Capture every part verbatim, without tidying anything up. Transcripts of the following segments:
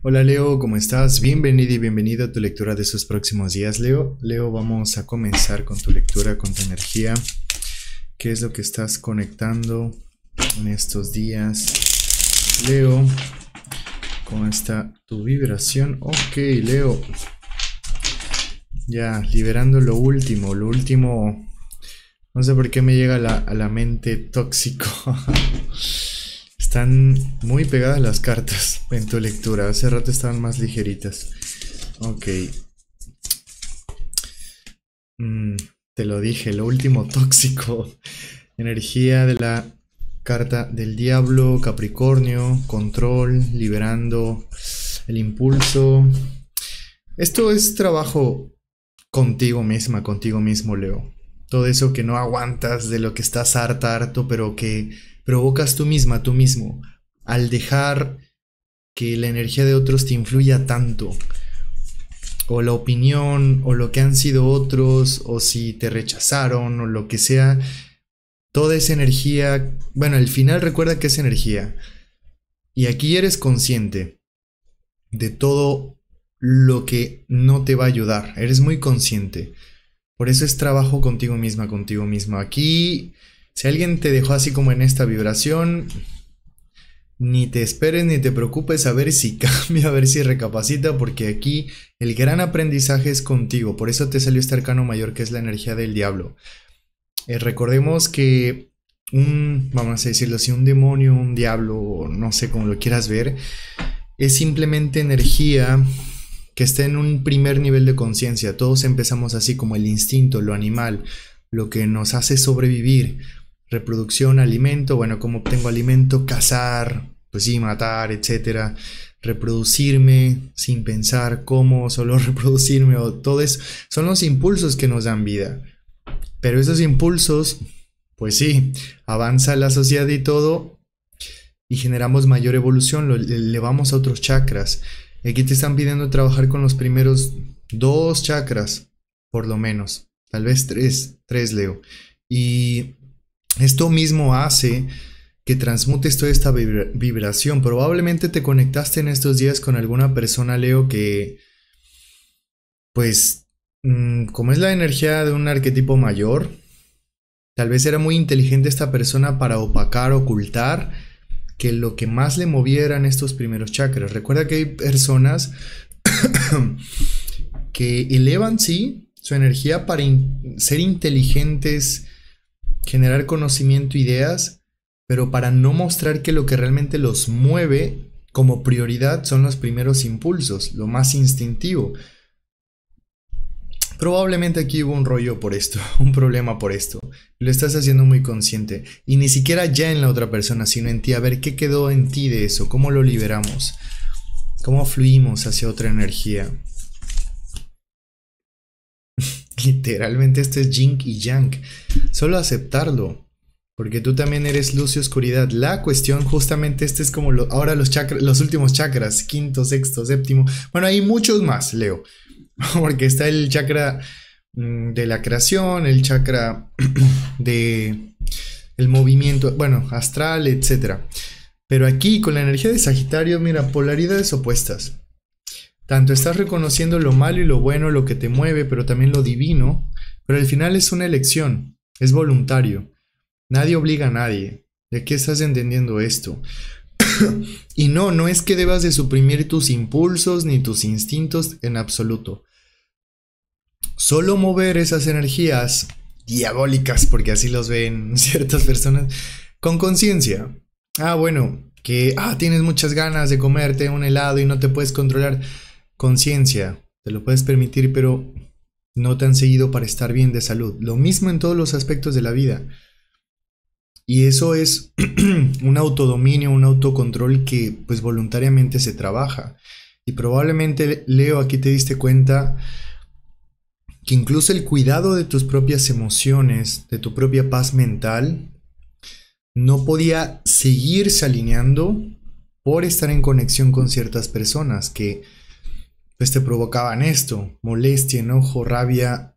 Hola Leo, ¿cómo estás? Bienvenido y bienvenido a tu lectura de estos próximos días, Leo. Leo, vamos a comenzar con tu lectura, con tu energía. ¿Qué es lo que estás conectando en estos días? Leo, ¿cómo está tu vibración? Ok, Leo. Ya, liberando lo último, lo último. No sé por qué me llega a la, a la mente tóxico. Están muy pegadas las cartas en tu lectura. Hace rato estaban más ligeritas. Ok. Mm, te lo dije, lo último tóxico. Energía de la carta del diablo, Capricornio, control, liberando el impulso. Esto es trabajo contigo misma, contigo mismo, Leo. Todo eso que no aguantas, de lo que estás harta, harto, pero que provocas tú misma, tú mismo, al dejar que la energía de otros te influya tanto, o la opinión, o lo que han sido otros, o si te rechazaron, o lo que sea, toda esa energía, bueno, al final recuerda que es energía, y aquí eres consciente de todo lo que no te va a ayudar, eres muy consciente, por eso es trabajo contigo misma, contigo mismo. Aquí, si alguien te dejó así como en esta vibración, ni te esperes ni te preocupes a ver si cambia, a ver si recapacita, porque aquí el gran aprendizaje es contigo. Por eso te salió este arcano mayor, que es la energía del diablo. Eh, recordemos que un, vamos a decirlo así, un demonio, un diablo, no sé cómo lo quieras ver, es simplemente energía que está en un primer nivel de conciencia. Todos empezamos así, como el instinto, lo animal, lo que nos hace sobrevivir. Reproducción, alimento, bueno, ¿cómo obtengo alimento? Cazar, pues sí, matar, etcétera. Reproducirme sin pensar cómo, solo reproducirme, o todo eso. Son los impulsos que nos dan vida. Pero esos impulsos, pues sí, avanza la sociedad y todo, y generamos mayor evolución, lo elevamos a otros chakras. Aquí te están pidiendo trabajar con los primeros dos chakras, por lo menos. Tal vez tres, tres, Leo. Y esto mismo hace que transmutes toda esta vibra- vibración. Probablemente te conectaste en estos días con alguna persona, Leo, que, pues, mmm, como es la energía de un arquetipo mayor, tal vez era muy inteligente esta persona para opacar, ocultar, que lo que más le movieran estos primeros chakras. Recuerda que hay personas que elevan, sí, su energía para in- ser inteligentes, generar conocimiento, ideas, pero para no mostrar que lo que realmente los mueve como prioridad son los primeros impulsos, lo más instintivo. Probablemente aquí hubo un rollo por esto, un problema por esto. Lo estás haciendo muy consciente. Y ni siquiera ya en la otra persona, sino en ti. A ver qué quedó en ti de eso, cómo lo liberamos, cómo fluimos hacia otra energía. Literalmente esto es yin y yang. Solo aceptarlo. Porque tú también eres luz y oscuridad. La cuestión, justamente este es como lo, ahora los chakras, los últimos chakras. Quinto, sexto, séptimo. Bueno, hay muchos más, Leo. Porque está el chakra mm, de la creación, el chakra de el movimiento, bueno, astral, etcétera. Pero aquí con la energía de Sagitario, mira, polaridades opuestas. Tanto estás reconociendo lo malo y lo bueno, lo que te mueve, pero también lo divino. Pero al final es una elección, es voluntario. Nadie obliga a nadie. ¿De qué estás entendiendo esto? Y no, no es que debas de suprimir tus impulsos ni tus instintos en absoluto. Solo mover esas energías diabólicas, porque así los ven ciertas personas, con conciencia. Ah, bueno, que ah, tienes muchas ganas de comerte un helado y no te puedes controlar. Conciencia, te lo puedes permitir, pero no tan seguido para estar bien de salud. Lo mismo en todos los aspectos de la vida. Y eso es un autodominio, un autocontrol que pues voluntariamente se trabaja. Y probablemente, Leo, aquí te diste cuenta que incluso el cuidado de tus propias emociones, de tu propia paz mental, no podía seguirse alineando por estar en conexión con ciertas personas que pues te provocaban esto, molestia, enojo, rabia.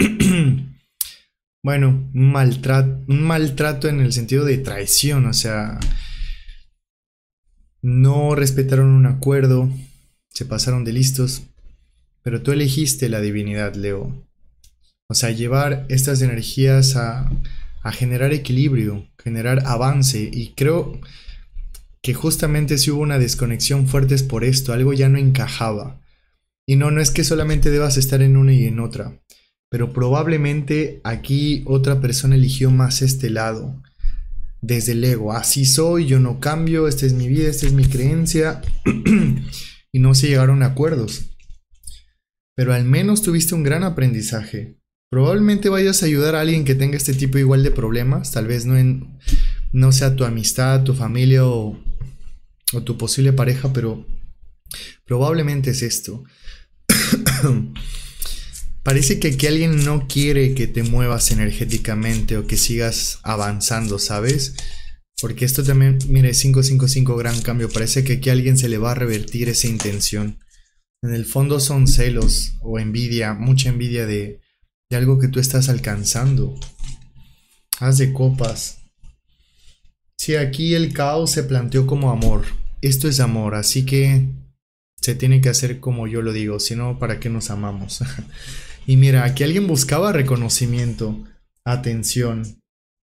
Bueno, un maltrato, un maltrato en el sentido de traición, o sea, no respetaron un acuerdo, se pasaron de listos, pero tú elegiste la divinidad, Leo. O sea, llevar estas energías a, a generar equilibrio, generar avance, y creo que justamente si hubo una desconexión fuerte es por esto, algo ya no encajaba. Y no, no es que solamente debas estar en una y en otra, pero probablemente aquí otra persona eligió más este lado, desde el ego. Así soy, yo no cambio, esta es mi vida, esta es mi creencia, y no se llegaron a acuerdos. Pero al menos tuviste un gran aprendizaje. Probablemente vayas a ayudar a alguien que tenga este tipo igual de problemas, tal vez no, en, no sea tu amistad, tu familia o, o tu posible pareja, pero probablemente es esto. Parece que aquí alguien no quiere que te muevas energéticamente o que sigas avanzando, ¿sabes? Porque esto también, mire, cinco cinco cinco, gran cambio. Parece que aquí a alguien se le va a revertir esa intención. En el fondo son celos o envidia, mucha envidia de, de algo que tú estás alcanzando. Haz de copas. Sí, aquí el caos se planteó como amor. Esto es amor, así que se tiene que hacer como yo lo digo, si no, ¿para qué nos amamos? Y mira, aquí alguien buscaba reconocimiento, atención.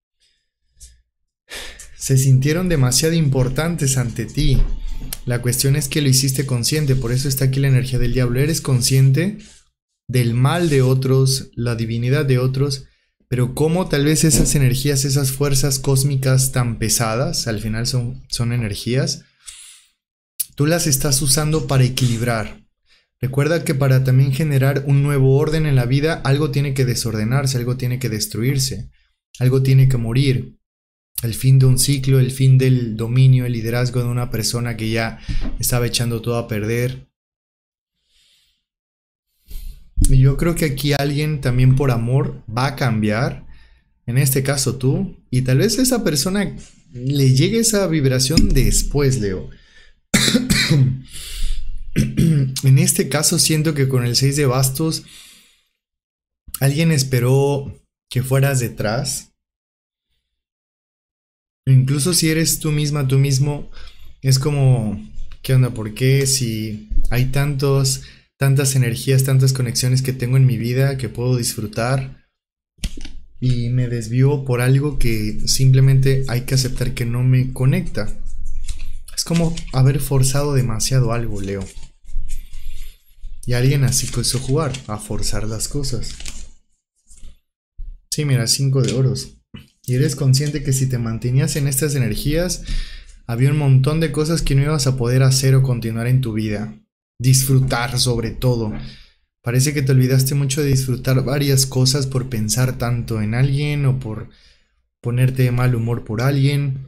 Se sintieron demasiado importantes ante ti. La cuestión es que lo hiciste consciente, por eso está aquí la energía del diablo. Eres consciente del mal de otros, la divinidad de otros, pero cómo tal vez esas energías, esas fuerzas cósmicas tan pesadas, al final son, son energías, tú las estás usando para equilibrar. Recuerda que para también generar un nuevo orden en la vida, algo tiene que desordenarse, algo tiene que destruirse, algo tiene que morir. El fin de un ciclo, el fin del dominio, el liderazgo de una persona que ya estaba echando todo a perder. Y yo creo que aquí alguien también por amor va a cambiar, en este caso tú, y tal vez a esa persona le llegue esa vibración después, Leo. En este caso siento que con el seis de bastos alguien esperó que fueras detrás. Incluso si eres tú misma, tú mismo, es como, ¿qué onda? ¿Por qué si hay tantos, tantas energías, tantas conexiones que tengo en mi vida que puedo disfrutar y me desvío por algo que simplemente hay que aceptar que no me conecta? Es como haber forzado demasiado algo, Leo. Y alguien así quiso jugar, a forzar las cosas. Sí, mira, cinco de oros. Y eres consciente que si te mantenías en estas energías, había un montón de cosas que no ibas a poder hacer o continuar en tu vida. Disfrutar sobre todo. Parece que te olvidaste mucho de disfrutar varias cosas por pensar tanto en alguien o por ponerte de mal humor por alguien.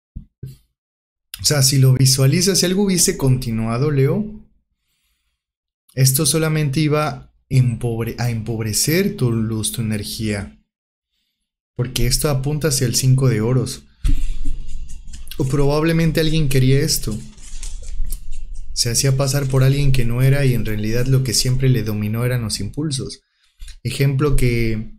O sea, si lo visualizas, si algo hubiese continuado, Leo, esto solamente iba empobre- a empobrecer tu luz, tu energía. Porque esto apunta hacia el cinco de oros. O probablemente alguien quería esto. Se hacía pasar por alguien que no era y en realidad lo que siempre le dominó eran los impulsos. Ejemplo que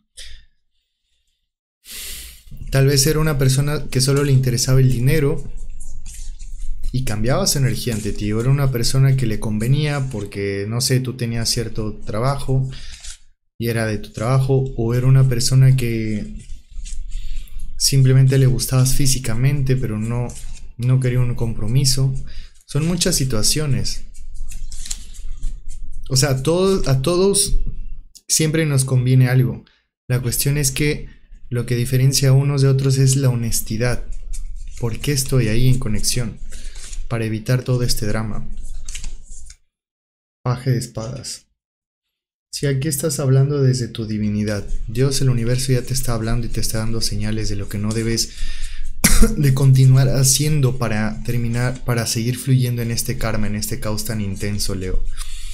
tal vez era una persona que solo le interesaba el dinero y cambiaba su energía ante ti. O era una persona que le convenía porque, no sé, tú tenías cierto trabajo y era de tu trabajo. O era una persona que simplemente le gustabas físicamente pero no, no quería un compromiso. Son muchas situaciones. O sea, a todos, a todos siempre nos conviene algo. La cuestión es que lo que diferencia a unos de otros es la honestidad. ¿Por qué estoy ahí en conexión? Para evitar todo este drama. Paje de espadas. Si aquí estás hablando desde tu divinidad, Dios, el universo ya te está hablando y te está dando señales de lo que no debes de continuar haciendo para terminar, para seguir fluyendo en este karma, en este caos tan intenso, Leo.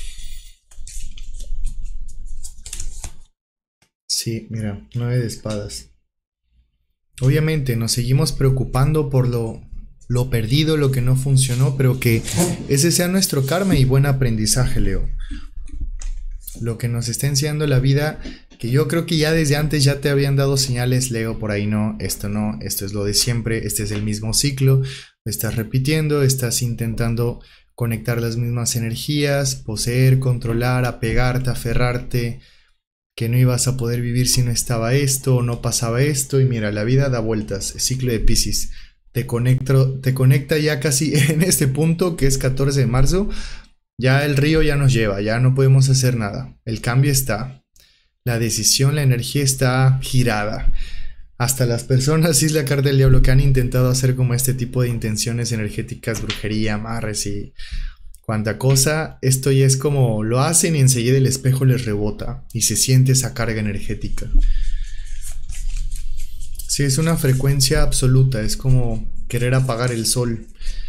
Sí, mira, nueve de espadas. Obviamente nos seguimos preocupando por lo, lo perdido, lo que no funcionó, pero que ese sea nuestro karma y buen aprendizaje, Leo. Lo que nos está enseñando la vida, que yo creo que ya desde antes ya te habían dado señales, Leo, por ahí no, esto no, esto es lo de siempre, este es el mismo ciclo, lo estás repitiendo, estás intentando conectar las mismas energías, poseer, controlar, apegarte, aferrarte, que no ibas a poder vivir si no estaba esto o no pasaba esto. Y mira, la vida da vueltas, el ciclo de Piscis. Te, conecto, te conecta ya casi en este punto, que es catorce de marzo. Ya el río ya nos lleva, ya no podemos hacer nada. El cambio está. La decisión, la energía está girada. Hasta las personas, sí es la carta del diablo, que han intentado hacer como este tipo de intenciones energéticas, brujería, amarres y cuanta cosa, esto ya es como lo hacen y enseguida el espejo les rebota y se siente esa carga energética. Sí, es una frecuencia absoluta, es como querer apagar el sol.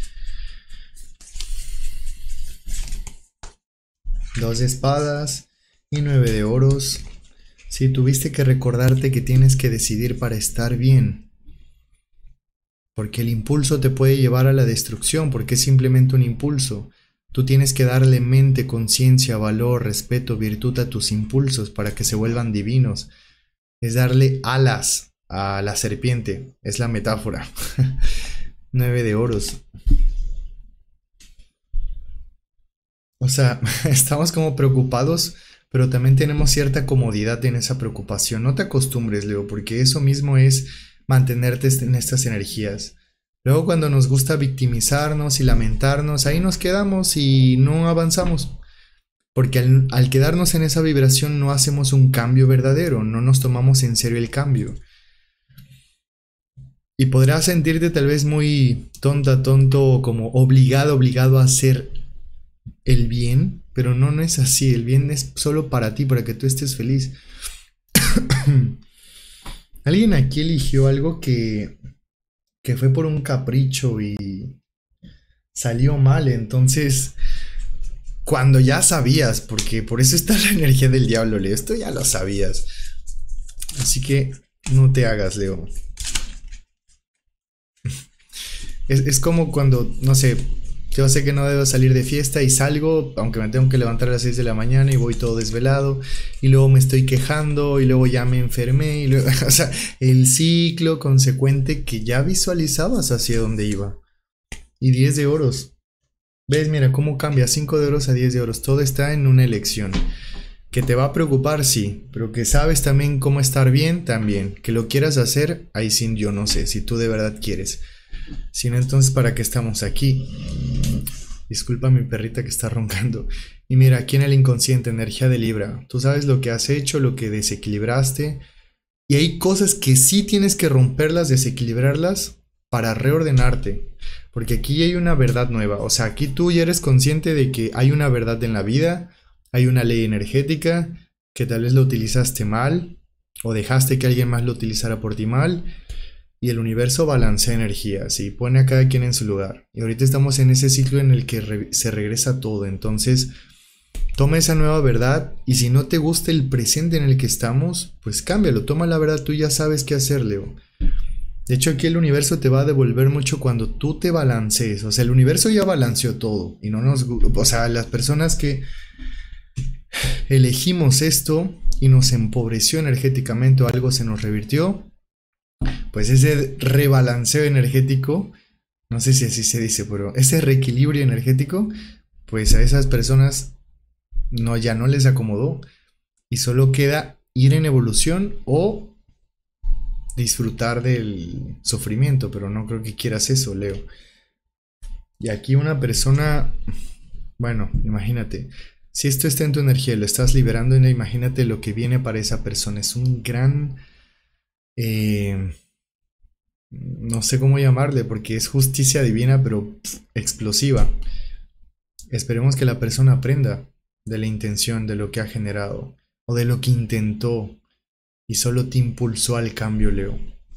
Dos de espadas y nueve de oros. Sí, tuviste que recordarte que tienes que decidir para estar bien. Porque el impulso te puede llevar a la destrucción, porque es simplemente un impulso. Tú tienes que darle mente, conciencia, valor, respeto, virtud a tus impulsos para que se vuelvan divinos. Es darle alas a la serpiente, es la metáfora. Nueve de oros. O sea, estamos como preocupados, pero también tenemos cierta comodidad en esa preocupación. No te acostumbres, Leo, porque eso mismo es mantenerte en estas energías. Luego cuando nos gusta victimizarnos y lamentarnos, ahí nos quedamos y no avanzamos. Porque al, al quedarnos en esa vibración no hacemos un cambio verdadero, no nos tomamos en serio el cambio. Y podrás sentirte tal vez muy tonta, tonto, como obligado, obligado a hacer el bien, pero no, no es así. El bien es solo para ti, para que tú estés feliz. Alguien aquí eligió algo que... que fue por un capricho y salió mal. Entonces, cuando ya sabías, porque por eso está la energía del diablo, Leo, esto ya lo sabías. Así que no te hagas, Leo. Es, es como cuando, no sé, yo sé que no debo salir de fiesta y salgo, aunque me tengo que levantar a las seis de la mañana y voy todo desvelado, y luego me estoy quejando, y luego ya me enfermé, y luego, o sea, el ciclo consecuente que ya visualizabas hacia dónde iba. Y diez de oros. ¿Ves? Mira cómo cambia, cinco de oros a diez de oros. Todo está en una elección. Que te va a preocupar, sí, pero que sabes también cómo estar bien, también. Que lo quieras hacer, ahí sí yo no sé, si tú de verdad quieres. Si no, entonces ¿para qué estamos aquí? Disculpa a mi perrita que está roncando. Y mira, aquí en el inconsciente, energía de Libra. Tú sabes lo que has hecho, lo que desequilibraste. Y hay cosas que sí tienes que romperlas, desequilibrarlas para reordenarte. Porque aquí hay una verdad nueva. O sea, aquí tú ya eres consciente de que hay una verdad en la vida. Hay una ley energética que tal vez lo utilizaste mal. O dejaste que alguien más lo utilizara por ti mal. Y el universo balancea energías y pone a cada quien en su lugar. Y ahorita estamos en ese ciclo en el que re se regresa todo. Entonces, toma esa nueva verdad. Y si no te gusta el presente en el que estamos, pues cámbialo. Toma la verdad, tú ya sabes qué hacer, Leo. De hecho, aquí el universo te va a devolver mucho cuando tú te balancees. O sea, el universo ya balanceó todo. Y no nos... O sea, las personas que elegimos esto y nos empobreció energéticamente o algo se nos revirtió, pues ese rebalanceo energético, no sé si así se dice, pero ese reequilibrio energético, pues a esas personas no, ya no les acomodó y solo queda ir en evolución o disfrutar del sufrimiento, pero no creo que quieras eso, Leo. Y aquí una persona, bueno, imagínate, si esto está en tu energía, lo estás liberando, imagínate lo que viene para esa persona, es un gran... Eh, no sé cómo llamarle porque es justicia divina pero pff, explosiva. Esperemos que la persona aprenda de la intención, de lo que ha generado o de lo que intentó y solo te impulsó al cambio, Leo.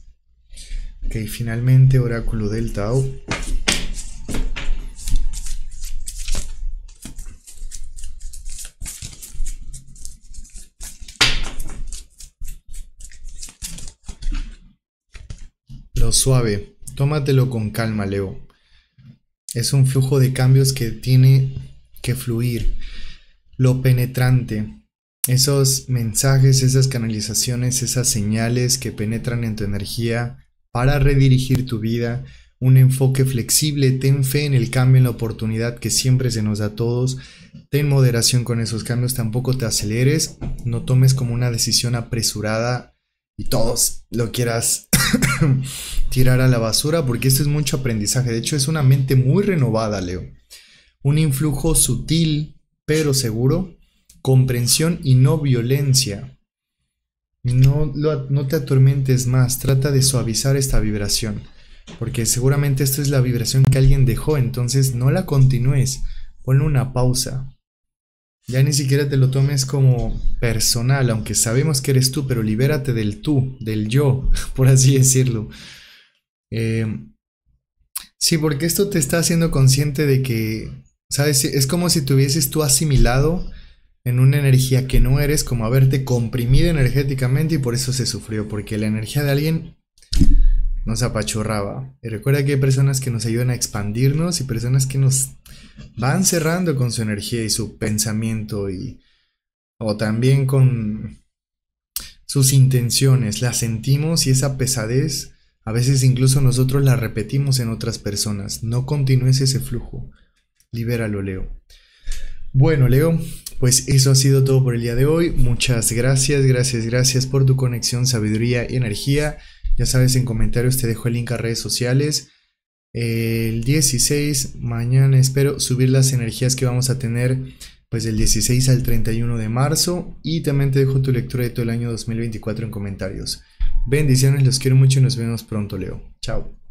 Ok, finalmente oráculo del Tao. Lo suave, tómatelo con calma, Leo. Es un flujo de cambios que tiene que fluir. Lo penetrante, esos mensajes, esas canalizaciones, esas señales que penetran en tu energía para redirigir tu vida. un enfoque flexible, ten fe en el cambio, en la oportunidad que siempre se nos da a todos, ten moderación con esos cambios, tampoco te aceleres, no tomes como una decisión apresurada y todos lo quieras tirar a la basura, porque esto es mucho aprendizaje. De hecho, es una mente muy renovada, Leo. Un influjo sutil pero seguro, comprensión y no violencia. No, lo, no te atormentes más, trata de suavizar esta vibración, porque seguramente esta es la vibración que alguien dejó, entonces no la continúes, ponle una pausa. Ya ni siquiera te lo tomes como personal, aunque sabemos que eres tú, pero libérate del tú, del yo, por así decirlo. Eh, sí, porque esto te está haciendo consciente de que, ¿sabes? Es como si te hubieses tú asimilado en una energía que no eres, como haberte comprimido energéticamente, y por eso se sufrió, porque la energía de alguien nos apachurraba. Y recuerda que hay personas que nos ayudan a expandirnos y personas que nos van cerrando con su energía y su pensamiento, y o también con sus intenciones. Las sentimos y esa pesadez a veces incluso nosotros la repetimos en otras personas. No continúes ese flujo, libéralo, Leo. Bueno, Leo, pues eso ha sido todo por el día de hoy. Muchas gracias, gracias, gracias por tu conexión, sabiduría y energía. Ya sabes, en comentarios te dejo el link a redes sociales. El dieciséis, mañana espero subir las energías que vamos a tener, pues del dieciséis al treinta y uno de marzo. Y también te dejo tu lectura de todo el año dos mil veinticuatro en comentarios. Bendiciones, los quiero mucho y nos vemos pronto, Leo. Chao.